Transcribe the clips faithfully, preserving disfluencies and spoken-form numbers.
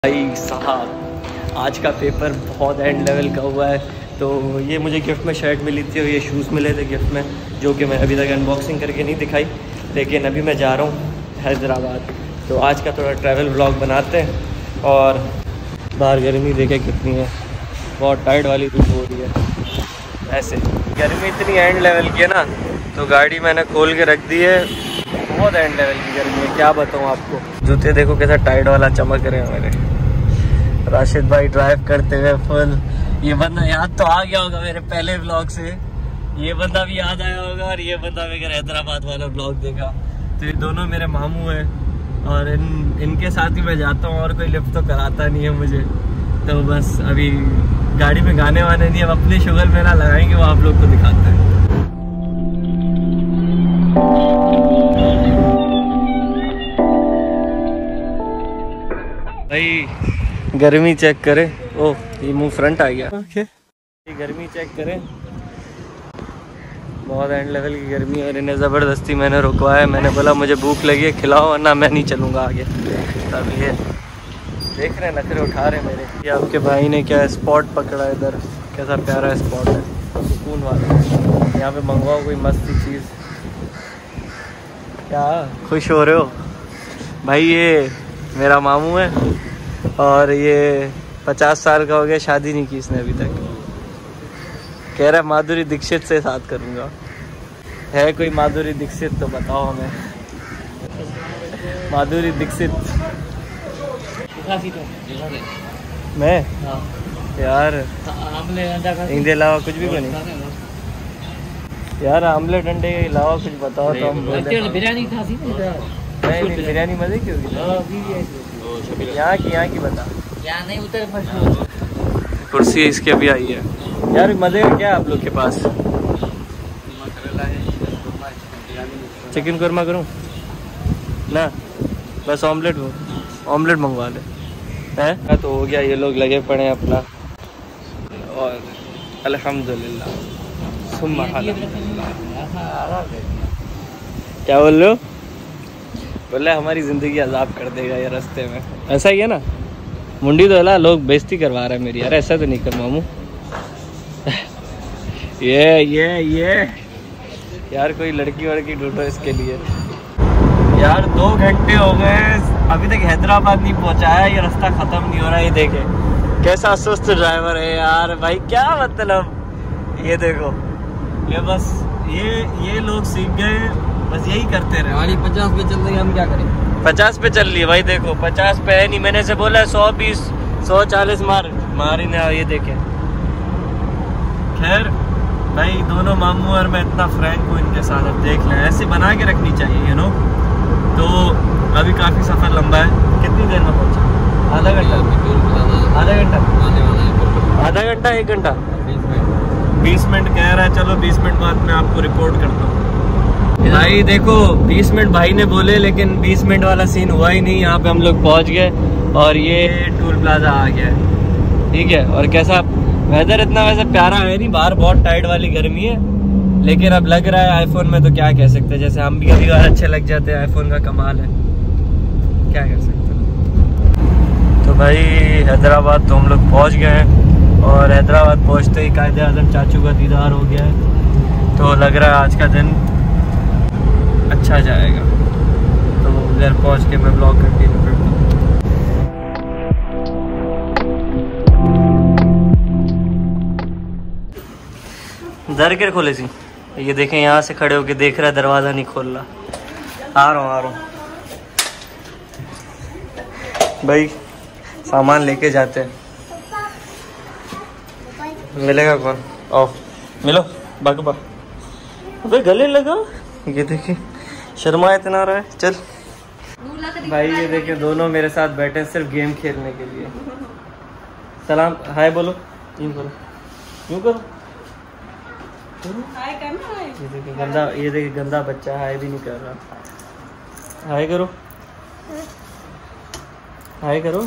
भाई साहब आज का पेपर बहुत एंड लेवल का हुआ है। तो ये मुझे गिफ्ट में शर्ट मिली थी और ये शूज़ मिले थे गिफ्ट में, जो कि मैं अभी तक अनबॉक्सिंग करके नहीं दिखाई। लेकिन अभी मैं जा रहा हूँ हैदराबाद, तो आज का थोड़ा ट्रैवल व्लॉग बनाते हैं। और बाहर गर्मी देखे कितनी है, बहुत टाइट वाली धूप हो रही है। ऐसे गर्मी इतनी एंड लेवल की है ना, तो गाड़ी मैंने खोल के रख दी है। बहुत एंड लेवल की गर्मी है, क्या बताऊँ आपको। जूते देखो कैसा टाइट वाला चमक रहे हैं मेरे। राशिद भाई ड्राइव करते हुए फुल। ये बंदा याद तो आ गया होगा मेरे पहले व्लॉग से, ये बंदा भी याद आया होगा। और ये बंदा अगर हैदराबाद वाला व्लॉग देखा तो ये दोनों मेरे मामू हैं, और इन इनके साथ ही मैं जाता हूँ और कोई लिफ्ट तो कराता नहीं है मुझे। तो बस अभी गाड़ी में गाने वाने नहीं, अब अपने शुगर मेरा लगाएंगे, वो आप लोग को दिखाते हैं। भाई गर्मी चेक करें। ओह ये मुंह फ्रंट आ गया। ओके ये गर्मी चेक करें, बहुत एंड लेवल की गर्मी है। और इन्हें ज़बरदस्ती मैंने रुकवाया, मैंने बोला मुझे भूख लगी है खिलाओ वरना मैं नहीं चलूँगा आगे। तब ये देख रहे हैं नखरे उठा रहे मेरे। ये आपके भाई ने क्या स्पॉट पकड़ा इधर, कैसा प्यारा स्पॉट है, सुकून वाला। यहाँ पे मंगवाओ कोई मस्त चीज़। क्या खुश हो रहे हो भाई? ये मेरा मामू है और ये पचास साल का हो गया, शादी नहीं की इसने अभी तक। कह रहा है माधुरी दीक्षित से साथ करूँगा। है कोई माधुरी दीक्षित तो बताओ हमें। माधुरी दीक्षित मैं यार इनके अलावा कुछ भी बनी यार। आमलेट अंडे के अलावा कुछ बताओ तो हम बोले। बिरयानी था नहीं नहीं बिरयानी मजे की होगी यहाँ की, यहाँ की बता। यहाँ नहीं उतर कुर्सी इसके अभी आई है यार। मजे का क्या है आप लोग के पास? चिकन कुरमा करूँ ना? बस ऑमलेट हो, ऑमलेट मंगवा ले हैं तो हो गया। ये लोग लगे पड़े हैं अपना, और अल्हम्दुलिल्लाह सुम्मा क्या बोल रहे हो? बोला हमारी ज़िंदगी अजाब कर देगा ये रास्ते में। ऐसा ही है ना, मुंडी तो हला, लोग बेइज्जती करवा रहे हैं मेरी। यार ऐसा तो नहीं कर मामू। ये ये ये यार कोई लड़की वड़की ढूंढो इसके लिए। यार दो घंटे हो गए अभी तक हैदराबाद नहीं पहुंचा है, ये रास्ता ख़त्म नहीं हो रहा है। ये देखे कैसा सुस्त ड्राइवर है यार भाई, क्या मतलब। ये देखो ये बस ये ये लोग सीख गए, बस यही करते रहे। हमारी पचास पे चल रही है, हम क्या करें? पचास पे चल रही है भाई, देखो पचास पे है नहीं। मैंने से बोला सौ बीस सौ चालीस मार मारी ने। ये देखे खैर भाई दोनों मामू और मैं इतना फ्रैंक हूँ इनके साथ। अब देख लें, ऐसे बना के रखनी चाहिए यू नो। तो अभी काफ़ी सफ़र लंबा है। कितनी देर में पहुँचा? आधा घंटा आधा घंटा आधा घंटा एक घंटा बीस मिनट कह रहा है। चलो बीस मिनट बाद मैं आपको रिपोर्ट करता हूँ। भाई देखो बीस मिनट भाई ने बोले, लेकिन बीस मिनट वाला सीन हुआ ही नहीं। यहाँ पे हम लोग पहुँच गए और ये टोल प्लाजा आ गया है, ठीक है। और कैसा वेदर इतना वैसे प्यारा है नहीं, बाहर बहुत टाइट वाली गर्मी है, लेकिन अब लग रहा है आईफोन में तो क्या कह सकते हैं। जैसे हम भी कभी बार अच्छे लग जाते हैं, आईफोन का कमाल है, क्या कर सकते हैं। तो भाई हैदराबाद तो हम लोग पहुँच गए हैं, और हैदराबाद पहुँचते ही कायदे आज़म चाचू का दीदार हो गया है। तो लग रहा है आज का दिन अच्छा जाएगा। तो उधर पहुँच के मैं ब्लॉग कंटिन्यू करता हूँ। दर के खोले सी, ये देखें यहाँ से खड़े होके देख रहा है, दरवाज़ा नहीं खोल रहा। आ रहा हूँ आ रहा हूँ भाई, सामान लेके जाते हैं। मिलेगा कौन? आओ मिलो बागबा। अबे गले लगा। ये देखिए शर्मा इतना रहा है। चल भाई ये देखिए दोनों मेरे साथ बैठे हैं सिर्फ गेम खेलने के लिए। सलाम हाय बोलो, यूँ करो यूँ करो। हाय करना है। ये देखिए गंदा, ये देखिए गंदा बच्चा हाय भी नहीं कर रहा। हाय करो हाय करो।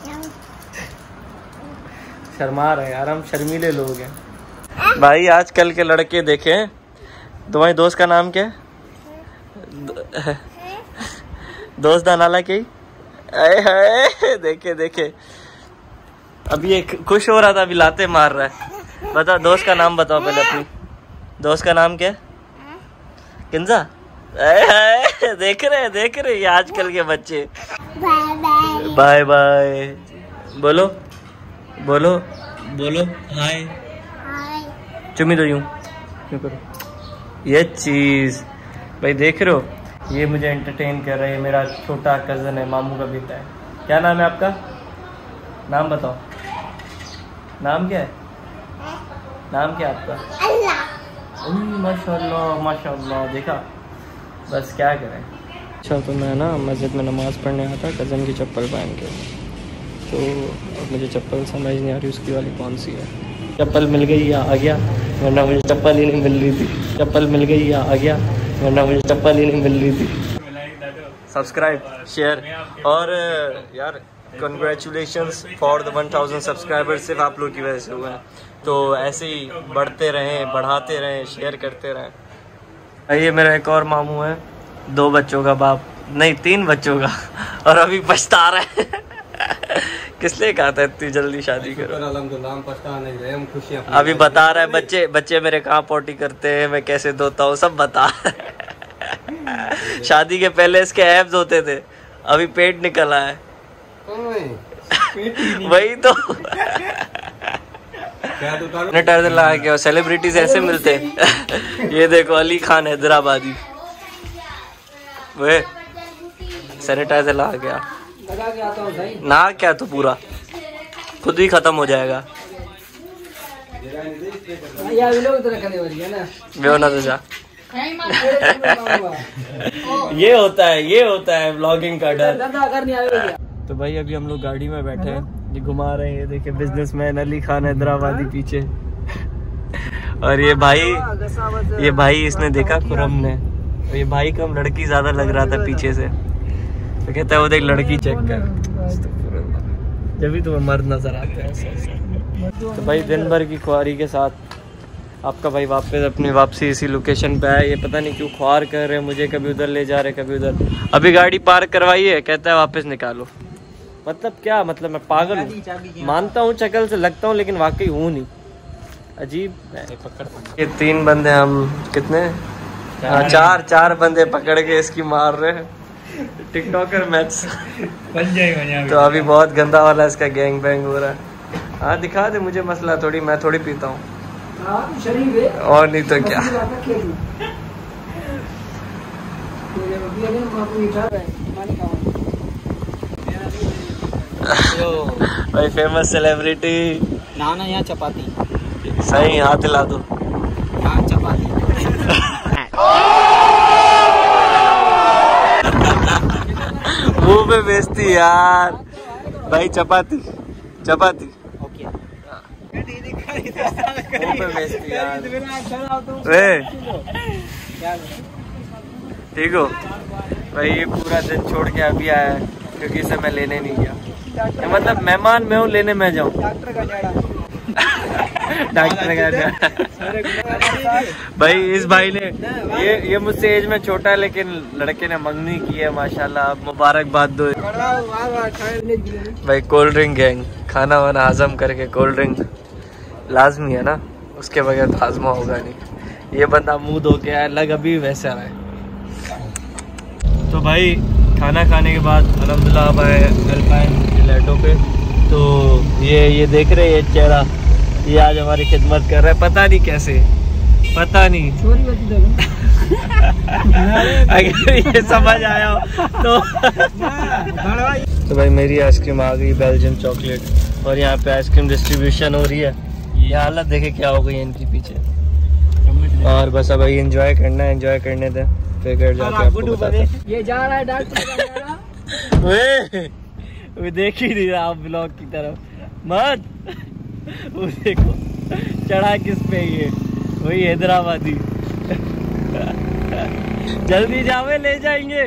शर्मा रहे यार, हम शर्मीले लोग हैं भाई। आजकल के लड़के देखें। तुम्हारी दोस्त का नाम क्या है? दोस्त दा नाला के अरे हाय देखे देखे अभी एक खुश हो रहा था, अभी लाते मार रहा है। बताओ दोस्त का नाम बताओ पहले अपनी दोस्त का नाम क्या है? किंजा। अरे हाय देख रहे देख रहे ये आजकल के बच्चे। बाय बाय बोलो बोलो बोलो हाय चुमी दो यूं क्यों करो ये चीज। भाई देख रहे हो ये मुझे एंटरटेन कर रहा है, मेरा छोटा कजन है, मामू का बेटा है। क्या नाम है आपका? नाम बताओ, नाम क्या है? नाम क्या है आपका? अल्लाह। माशाल्लाह माशाल्लाह देखा, बस क्या करें। अच्छा तो मैं ना मस्जिद में नमाज़ पढ़ने आया था कज़न की चप्पल पहन के, तो अब मुझे चप्पल समझ नहीं आ रही उसकी वाली कौन सी है। चप्पल मिल गई या आ गया, वरना मुझे चप्पल ही नहीं मिल रही थी। चप्पल मिल गई या आ गया, वरना मुझे चप्पल ही नहीं मिल रही थी। सब्सक्राइब शेयर और यार congratulations for the one thousand subscribers सिर्फ आप लोग की वजह से हुए हैं, तो ऐसे ही बढ़ते रहें, बढ़ाते रहें, शेयर करते रहें। ये मेरा एक और मामू है, दो बच्चों का बाप, नहीं तीन बच्चों का, और अभी पछता रहा है। किस लिए कहा था इतनी जल्दी शादी करो? हम खुशियां अभी बता रहा है बच्चे बच्चे मेरे कहाँ पोटी करते हैं, मैं कैसे धोता हूँ, सब बता। शादी के पहले इसके एब्स होते थे, अभी पेट निकला है। वही तो सैनिटाइजर लगा के, और सेलिब्रिटीज ऐसे मिलते हैं। ये देखो अली खान हैदराबादी, वे सैनिटाइजर लगा गया लगा के आता हूं भाई। ना क्या तो पूरा खुद ही खत्म हो जाएगा। यार लोग तो रखने वाली है ना, वे ना तो जा। ये होता है ये होता है व्लॉगिंग का डर। तो भाई अभी हम लोग गाड़ी में बैठे हैं, ये घुमा रहे हैं, ये देखिए बिजनेसमैन अली खान हैदराबादी पीछे। और ये भाई ये भाई इसने देखा खुरम ने, और ये भाई कम लड़की ज्यादा लग रहा था पीछे से, तो कहता है वो देख लड़की चेक कर, जब भी तुम्हें मर्द नजर आते हैं। तो भाई दिन भर की ख्वारी के साथ आपका भाई वापस अपनी वापसी इसी लोकेशन पे है। ये पता नहीं क्यों ख्वार कर रहे हैं मुझे, कभी उधर ले जा रहे कभी उधर। अभी गाड़ी पार्क करवाई है, कहता है वापस निकालो। मतलब क्या मतलब, मैं पागल हूँ, मानता हूँ शक्ल से लगता हूँ लेकिन वाकई हूँ नहीं, अजीब है। ये तीन बंदे हम कितने हाँ चार चार बंदे पकड़ के इसकी मार रहे हैं, टिकटॉकर मैच बन जाएगा। तो अभी बहुत गंदा वाला इसका गैंग बैंग हो रहा है। हाँ दिखा दे मुझे, मसला थोड़ी, मैं थोड़ी पीता हूँ और नहीं तो क्या। भाई फेमस सेलिब्रिटी ना ना यहाँ चपाती सही, हाथ हिला दो। हाँ चपाती। मुंह पे बेचती यार भाई, चपाती चपाती ठीक हो भाई। ये पूरा दिन छोड़ के अभी आया है क्योंकि इसे मैं लेने नहीं गया, मतलब मेहमान मैं हूँ, लेने मैं जाऊँ। डॉक्टर का भाई इस भाई ने ये ये मुझसे एज में छोटा है, लेकिन लड़के ने मंगनी की है माशाल्लाह, मुबारकबाद दो भाई। कोल्ड ड्रिंक गैंग, खाना वाना हजम करके कोल्ड ड्रिंक लाजमी है ना, उसके बगैर तो हाजमा होगा नहीं। ये बंदा मुंह धो के आया, लग अभी वैसे आ रहा है। तो भाई खाना खाने के बाद अल्हम्दुलिल्लाह अब आए अल्पाइन लेटो पे, तो ये ये देख रहे ये चेहरा, ये आज हमारी खिदमत कर रहा है, पता नहीं कैसे, पता नहीं अगर ये समझ आया हो तो। तो भाई मेरी आइसक्रीम आ गई, बेल्जियम चॉकलेट, और यहाँ पे आइसक्रीम डिस्ट्रीब्यूशन हो रही है। ये हालत देखे क्या हो गई इनकी पीछे, और बस अब भाई एंजॉय करना है, एंजॉय करने दें, फिर घर जाके आपको बताता हूं। ये जा रहा है डॉक्टर। वे वो देख ही नहीं रहा आप ब्लॉग की तरफ मत, वो देखो चढ़ा किस पे, ये वही हैदराबादी। जल्दी जावे ले जाएंगे।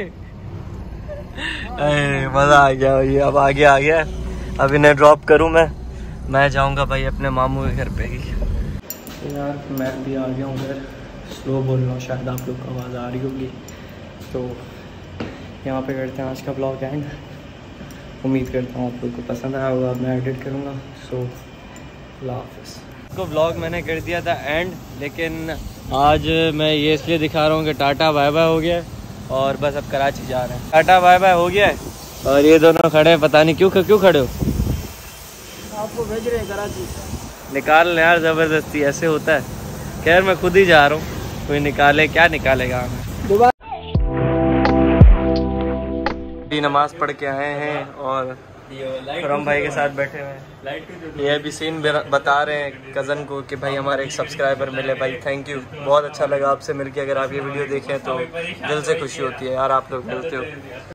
मजा आ गया ये, अब आगे आ गया। अब इन्हें ड्रॉप करूं मैं मैं जाऊंगा भाई अपने मामू के घर पे ही। तो यार मैं भी आ गया हूँ घर, स्लो बोल रहा हूँ, शायद आप लोग को आवाज़ आ रही होगी। तो यहाँ पे करते हैं आज का ब्लॉग एंड। उम्मीद करता हूँ आप लोग को पसंद आया होगा। मैं एडिट करूँगा। सो अल्लाह हाफ़िज़। इसको व्लॉग मैंने कर दिया था एंड, लेकिन आज मैं ये इसलिए दिखा रहा हूँ कि टाटा बाय बाय हो गया है और बस अब कराची जा रहे हैं। टाटा बाय बाय हो गया है और ये दोनों खड़े हैं, पता नहीं क्यों क्यों खड़े हो। आपको भेज रहे हैं कराची। निकाल लें यार, ज़बरदस्ती ऐसे होता है। खैर मैं खुद ही जा रहा हूँ, कोई निकाले क्या निकालेगा हमें। नमाज पढ़ के आए हैं और खुरम भाई के साथ बैठे हुए हैं। ये अभी सीन बता रहे हैं कज़न को कि भाई हमारे एक सब्सक्राइबर मिले। भाई थैंक यू, बहुत अच्छा लगा आपसे मिलके। अगर आप ये वीडियो देखें तो दिल से खुशी होती है यार, आप लोग मिलते हो।